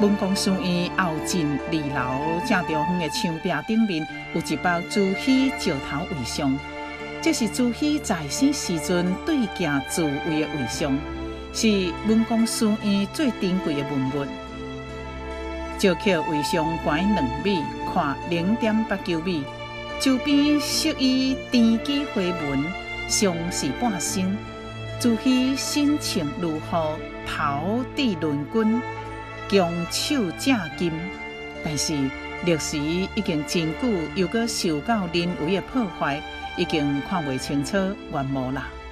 文公书院后进二楼正中方的墙壁顶面有一包朱熹石头为像，这是朱熹在生时阵对镜自慰的为像，是文公书院最珍贵的文物。石刻为像悬2米，宽0.89米，周边饰以天机花纹，像是半身。朱熹身穿儒服，头戴轮冠，强手正金。但是历史已经真久，又搁受到人为的破坏，已经看袂清楚原貌啦。